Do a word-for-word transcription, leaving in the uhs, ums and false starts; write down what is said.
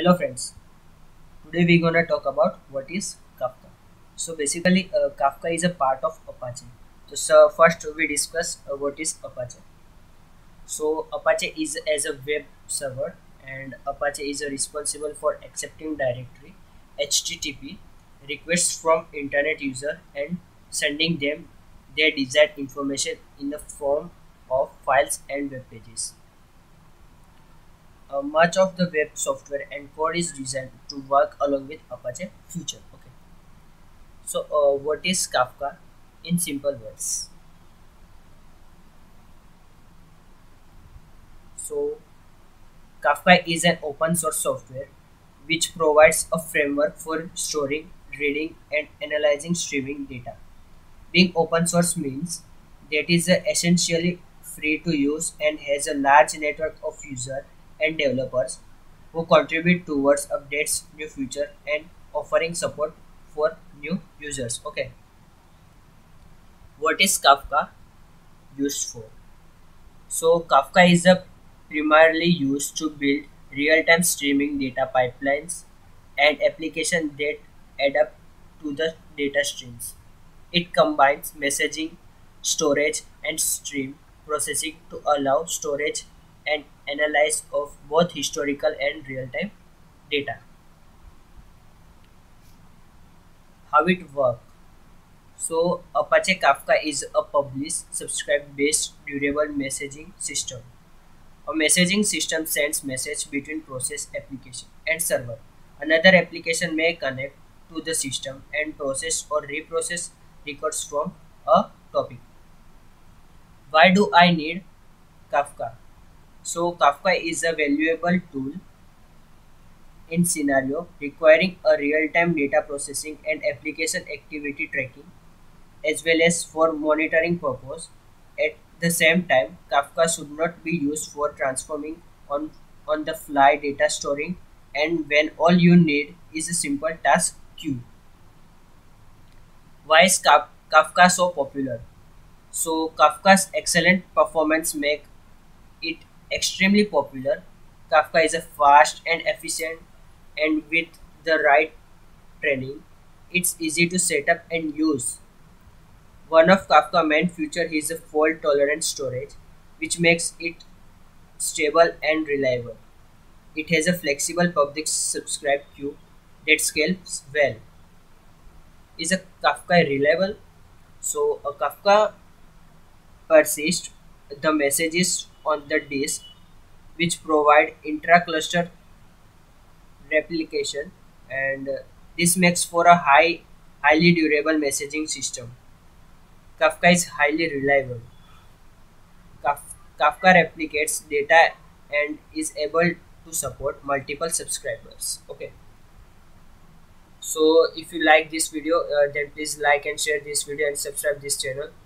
Hello friends, today we're gonna talk about what is Kafka. So basically uh, Kafka is a part of Apache. So, so first we discuss uh, what is Apache. So Apache is as a web server and Apache is uh, responsible for accepting directory H T T P requests from internet user and sending them their desired information in the form of files and web pages. Uh, much of the web software and code is designed to work along with Apache Future. Okay. So, uh, what is Kafka in simple words? So, Kafka is an open source software which provides a framework for storing, reading, and analyzing streaming data. Being open source means that is uh, essentially free to use and has a large network of users and developers who contribute towards updates, new feature, and offering support for new users. Okay, what is Kafka used for? So Kafka is a primarily used to build real-time streaming data pipelines and applications that adapt to the data streams. It combines messaging, storage, and stream processing to allow storage and analysis of both historical and real-time data. How it works? So Apache Kafka is a publish subscribe based durable messaging system. A messaging system sends message between process application and server. Another application may connect to the system and process or reprocess records from a topic. Why do I need Kafka? So Kafka is a valuable tool in scenario requiring a real-time data processing and application activity tracking as well as for monitoring purpose. At the same time, Kafka should not be used for transforming on on the fly data storing and when all you need is a simple task queue. Why is Kaf- Kafka so popular? So Kafka's excellent performance make it extremely popular. Kafka is a fast and efficient and with the right training, it's easy to set up and use. One of Kafka's main features is a fault-tolerant storage, which makes it stable and reliable. It has a flexible public subscribe queue that scales well. Is a Kafka reliable? So a Kafka persists the messages on the disk, which provide intra-cluster replication, and uh, this makes for a high, highly durable messaging system. Kafka is highly reliable. Kaf- Kafka replicates data and is able to support multiple subscribers. Okay. So if you like this video, uh, then please like and share this video and subscribe this channel.